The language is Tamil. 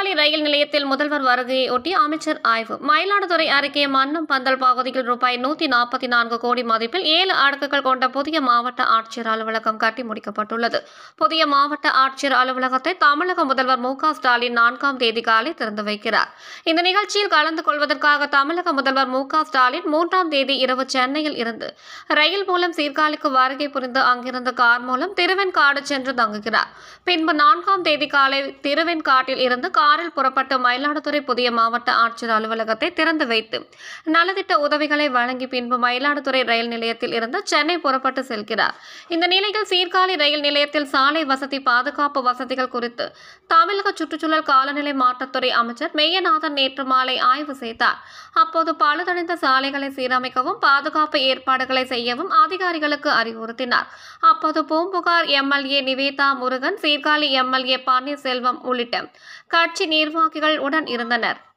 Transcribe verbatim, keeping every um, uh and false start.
சீர்காழி ரயில் நிலையத்தில் முதல்வர் வருகையை ஒட்டி அமைச்சர் ஆய்வு. மயிலாடுதுறை அருகே மன்னம் பந்தல் பகுதியில் ரூபாய் நூத்தி நாற்பத்தி நான்கு கோடி மதிப்பில் ஏழு அடுக்குகள் கொண்ட புதிய மாவட்ட ஆட்சியர் அலுவலகம் கட்டி முடிக்கப்பட்டுள்ளது. புதிய மாவட்ட ஆட்சியர் அலுவலகத்தை தமிழக முதல்வர் மு க ஸ்டாலின் நான்காம் தேதி காலை திறந்து வைக்கிறார். இந்த நிகழ்ச்சியில் கலந்து கொள்வதற்காக தமிழக முதல்வர் மு க ஸ்டாலின் மூன்றாம் தேதி இரவு சென்னையில் இருந்து ரயில் மூலம் சீர்காழிக்கு வருகை புரிந்து அங்கிருந்து கார் மூலம் திருவெண்காடு சென்று தங்குகிறார். பின்பு நான்காம் தேதி காலை திருவெண்காட்டில் இருந்து காரில் புறப்பட்டு மயிலாடுதுறை புதிய மாவட்ட ஆட்சியர் அலுவலகத்தை திறந்து வைத்து நலத்திட்ட உதவிகளை வழங்கி பின்பு மயிலாடுதுறை ரயில் நிலையத்தில் இருந்து சென்னை புறப்பட்டு செல்கிறார். இந்த நிலையில் சீர்காழி ரயில் நிலையத்தில் சாலை வசதி, பாதுகாப்பு வசதிகள் குறித்து தமிழக சுற்றுச்சூழல் காலநிலை மாற்றத்துறை அமைச்சர் மெய்யநாதன் நேற்று மாலை ஆய்வு செய்தார். அப்போது பழுதடைந்த சாலைகளை சீரமைக்கவும் பாதுகாப்பு ஏற்பாடுகளை செய்யவும் அதிகாரிகளுக்கு அறிவுறுத்தினார். அப்போது Poompuhar M L A Nivetha Murugan, Sirkazhi M L A Panneerselvam உள்ளிட்ட கட்சி நிர்வாகிகள் உடன் இருந்தனர்.